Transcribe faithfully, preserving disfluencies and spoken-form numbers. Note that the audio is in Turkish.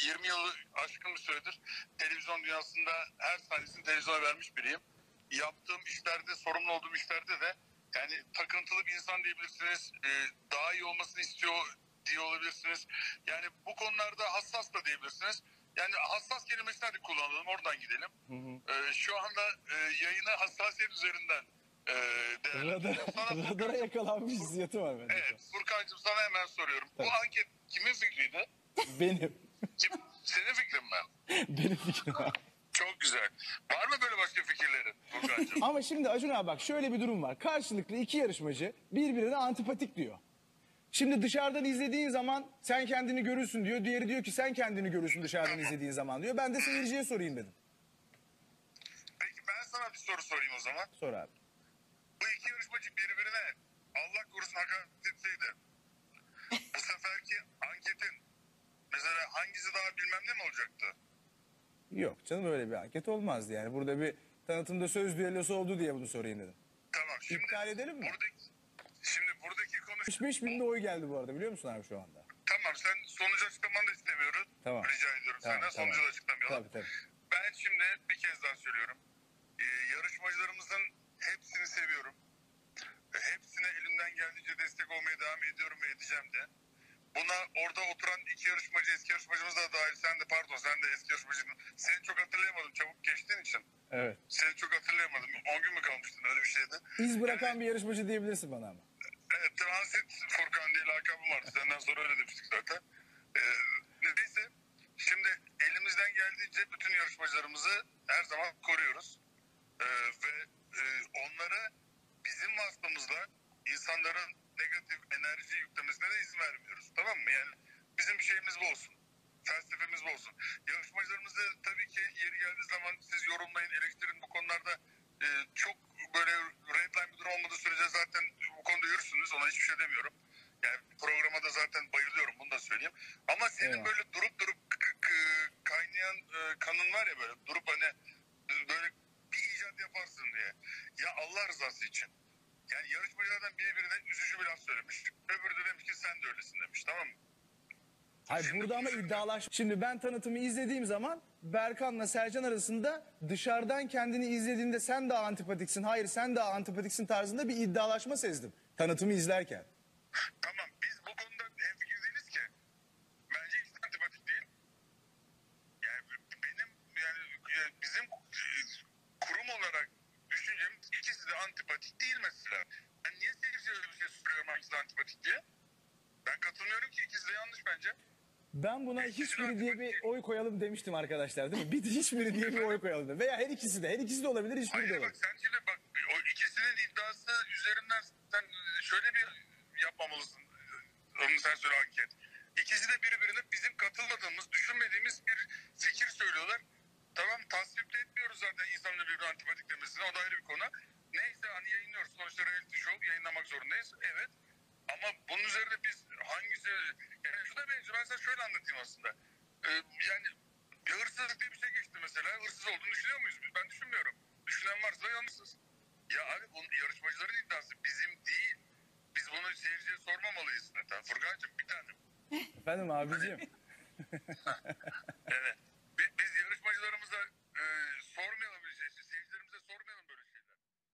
yirmi yılı aşkın bir süredir televizyon dünyasında her sahnesini televizyona vermiş biriyim. Yaptığım işlerde, sorumlu olduğum işlerde de yani takıntılı bir insan diyebilirsiniz. E, daha iyi olmasını istiyor diye olabilirsiniz. Yani bu konularda hassas da diyebilirsiniz. Yani hassas kelimesini hadi kullanalım, oradan gidelim. Hı hı. E, şu anda e, yayını hassasiyet üzerinden e, değerlendiriyorum. Radara, radara yakalanmış hissiyatı var bende. Evet, Furkan'cığım sana hemen soruyorum. Tabii. Bu anket kimin fikriydi? Benim. Kim? Senin fikrin mi? Benim fikrim abi. Çok güzel. Var mı böyle başka fikirlerin Furkan'cığım? Ama şimdi Acun abi bak şöyle bir durum var. Karşılıklı iki yarışmacı birbirine antipatik diyor. Şimdi dışarıdan izlediğin zaman sen kendini görürsün diyor. Diğeri diyor ki sen kendini görürsün dışarıdan izlediğin zaman diyor. Ben de seyirciye sorayım dedim. Peki ben sana bir soru sorayım o zaman. Sor abi. Bu iki yarışmacı birbirine Allah korusun hakaret etseydi bu seferki anketin mesela hangisi daha bilmem ne mi olacaktı? Yok canım öyle bir anket olmazdı yani. Burada bir tanıtımda söz düellosu oldu diye bunu sorayım dedim. Tamam. Şimdi İptal edelim mi? Buradaki, şimdi buradaki konu... altmış beş binde oy geldi bu arada biliyor musun abi şu anda? Tamam, sen sonucu açıklamanı da istemiyoruz. Tamam. Rica ediyorum Tamam, senden. tamam. Sonucu da açıklamayalım. Tabii tabii. Ben şimdi bir kez daha söylüyorum. Ee, yarışmacılarımızın hepsini seviyorum. Ee, hepsine elimden geldiğince destek olmaya devam ediyorum ve edeceğim de. Buna orada oturan iki yarışmacı, eski yarışmacımız da dahil. Sen de pardon, sen de eski yarışmacının. Seni çok hatırlayamadım çabuk geçtiğin için. Evet. Seni çok hatırlayamadım. on gün mü kalmıştın, öyle bir şeydi. İz bırakan bir yarışmacı diyebilirsin bana ama. Evet, transit Furkan diye lakabım vardı. Senden sonra öyle demiştik zaten. Ee, neyse, şimdi elimizden geldiğince bütün yarışmacılarımızı her zaman koruyoruz. Ee, ve e, onlara bizim vasıtamızla insanların negatif enerji yüklemesine de izin vermiyoruz. Tamam mı? Yani bizim bir şeyimiz bu olsun. Felsefemiz bu olsun. Yarışmacılarımızı tabii ki yeri geldiği zaman siz yorumlayın, eleştirin bu konularda. e, çok böyle red line bir durum olmadığı sürece zaten bu konuda yürürsünüz. Ona hiçbir şey demiyorum. Yani programa da zaten bayılıyorum, bunu da söyleyeyim. Ama senin Eyvallah. böyle durup durup k- k- kaynayan e, kanın var ya, böyle durup hani e, böyle bir icat yaparsın diye. Ya Allah rızası için. Yani yarışmacılardan biri birine üzücü bir laf söylemiş. Öbürü de demiş ki sen de öylesin demiş, tamam mı? Hayır burada ama iddialaş. Şimdi ben tanıtımı izlediğim zaman Berkan'la Sercan arasında dışarıdan kendini izlediğinde sen daha antipatiksin, hayır sen daha antipatiksin tarzında bir iddialaşma sezdim tanıtımı izlerken. Tamam, biz bu konuda hemfikir değiliz ki. Bence hiç antipatik değil. Yani benim yani yani bizim e, kurum olarak düşüncemiz ikisi de antipatik değil mesela. Ben niye seyirciye öyle bir şey soruyorum hangisi de antipatik diye? Ben katılmıyorum ki, ikisi de yanlış bence. Ben buna hiçbiri diye bir oy koyalım demiştim arkadaşlar değil mi? Bir hiçbiri diye bir oy koyalım dedim. Veya her ikisi de, her ikisi de olabilir, hiçbiri de Hayır olabilir. bak, sen şimdi bak o ikisinin iddiası üzerinden sen şöyle bir yapmamalısın. Onu sen söyle, anket. İkisi de birbirine bizim katılmadığımız, düşünmediğimiz bir fikir söylüyorlar. Tamam, tasvip de etmiyoruz zaten insanların birbirine antipatik demesine, o da ayrı bir konu. Neyse, hani yayınlıyoruz sonuçta, reality show, yayınlamak zorundayız. Evet. Ama bunun üzerine biz hangisi... Yani şu da benziyor, ben sana şöyle anlatayım aslında. Ee, yani bir hırsızlık diye bir şey geçti mesela. Hırsız olduğunu düşünüyor muyuz biz? Ben düşünmüyorum. Düşünen varsa yanlışsız. Ya abi, bunun yarışmacıların iddiası bizim değil. Biz bunu seyirciye sormamalıyız zaten. Furkan'cığım bir tanem. Efendim abiciğim. Evet.